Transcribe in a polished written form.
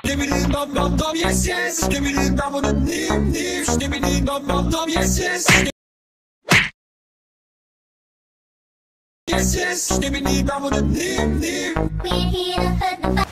Dibbidi dum dum dum, yes yes. Dibbidi dum dum dim dim. Dibbidi dum dum dum, yes yes. Yes yes. Dibbidi dum dum dim dim. We're here to put the